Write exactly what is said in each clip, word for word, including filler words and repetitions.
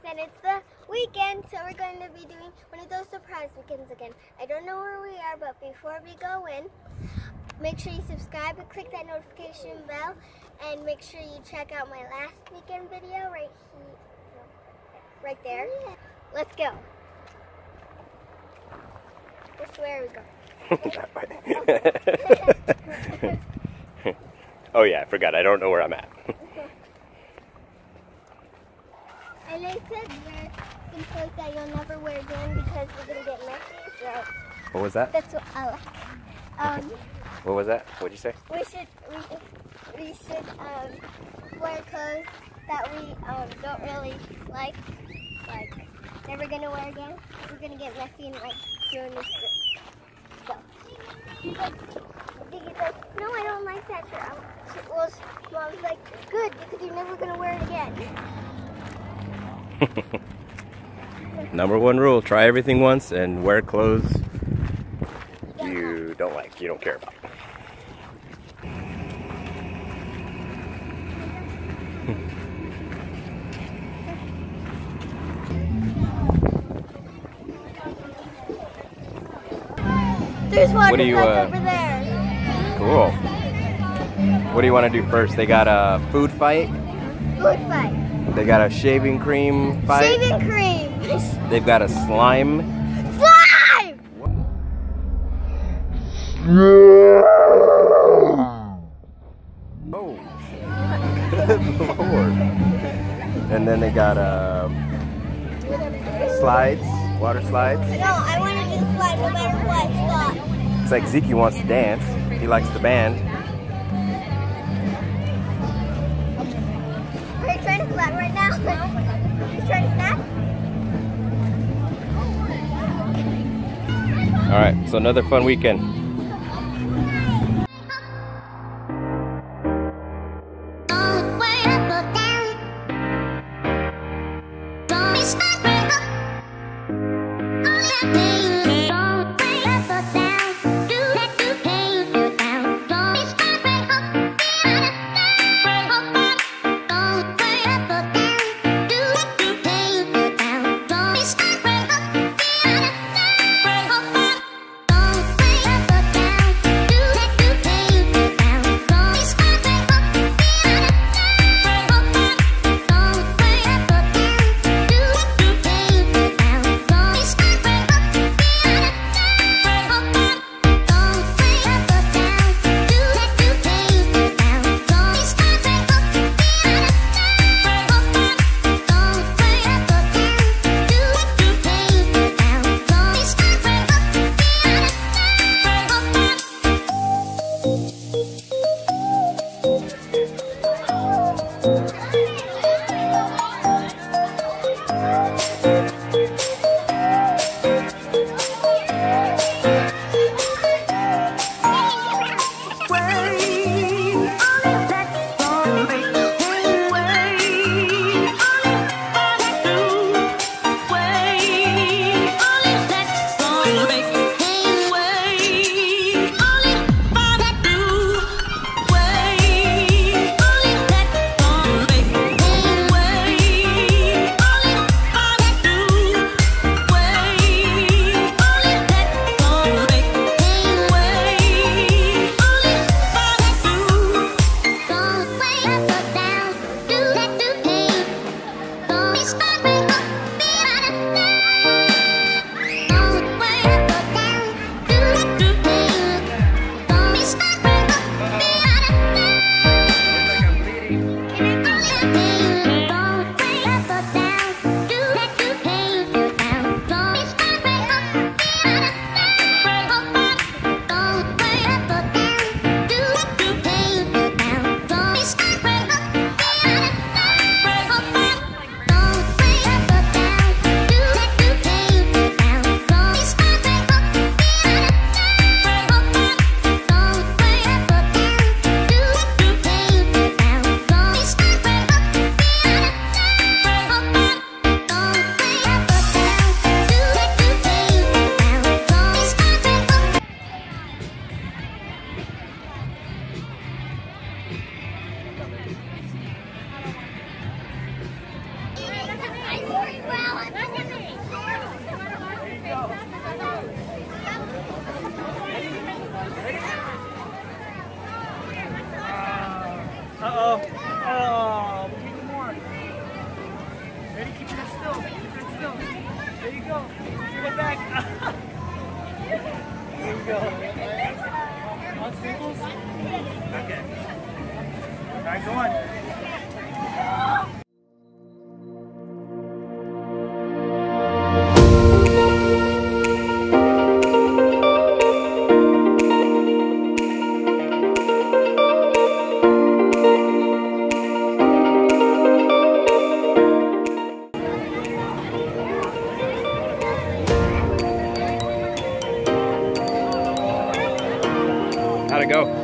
and it's the weekend, so we're going to be doing one of those surprise weekends again. I don't know where we are, but before we go in, make sure you subscribe and click that notification bell, and make sure you check out my last weekend video right here, right there. Let's go. Which way are we going? That way. Oh yeah, I forgot. I don't know where I'm at. And they said wear some clothes that you'll never wear again because we're going to get messy, so What was that? that's what I like. Um, What was that? What'd you say? we should, we, we should um, wear clothes that we um, don't really like, like never going to wear again. We're going to get messy and like doing this shit. So, he's like, he's like, no, I don't like that shirt. I'm, well, Mom's like, good, because you're never going to wear it again. Number one rule, try everything once and wear clothes you don't like, you don't care about. There's water What do you, slides uh, over there. Cool. What do you want to do first? They got a food fight. Food fight. They got a shaving cream fight. Shaving cream. They've got a slime. Slime! Oh. Good Lord. And then they got uh, slides, water slides. No, I want to do slide no matter what. Stop. Looks like Zeke wants to dance. He likes the band. Are you trying to slap right now? You trying to snap? All right, so another fun weekend. Okay. All right, go on. How'd it go?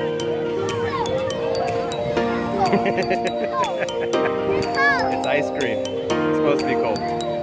It's ice cream. It's supposed to be cold.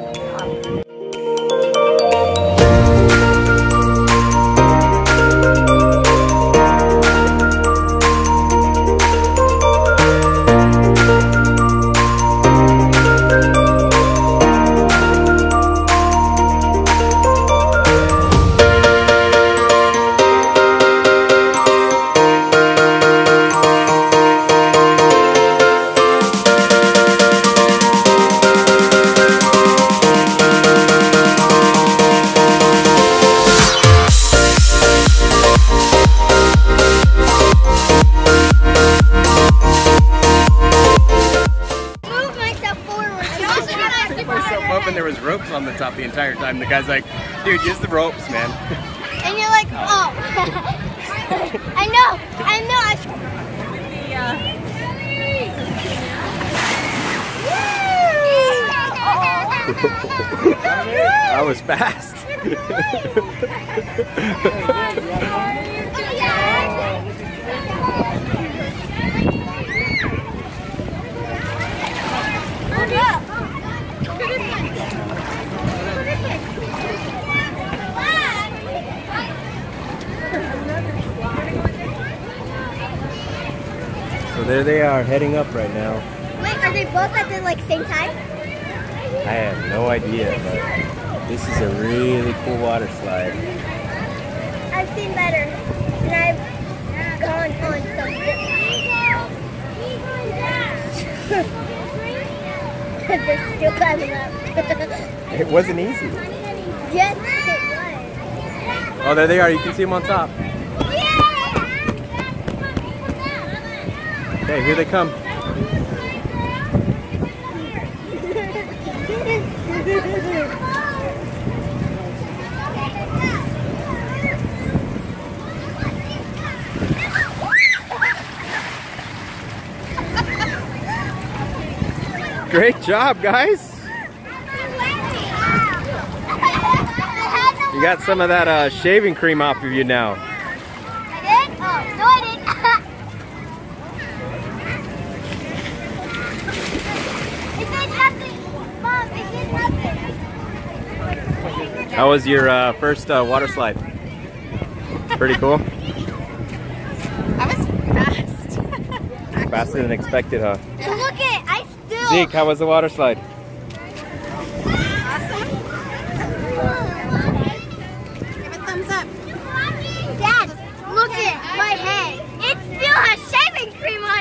Up and there was ropes on the top the entire time. The guy's like, dude, use the ropes, man. And you're like, oh. I know, I know. I That was fast. So there they are, heading up right now. Wait, are they both at the like same time? I have no idea, but this is a really cool water slide. I've seen better, and I've gone on something. They're still climbing up. It wasn't easy. Yes, it was. Oh, there they are. You can see them on top. Okay, here they come. Great job, guys. You got some of that uh, shaving cream off of you now. I did? Oh, no I didn't. It did nothing. Mom, it did nothing. How was your uh, first uh, water slide? Pretty cool? That was fast. Faster than expected, huh? So look at, I still. Zeke, how was the water slide? Awesome. Give it a thumbs up. Dad, look at my head. It still has shaving cream on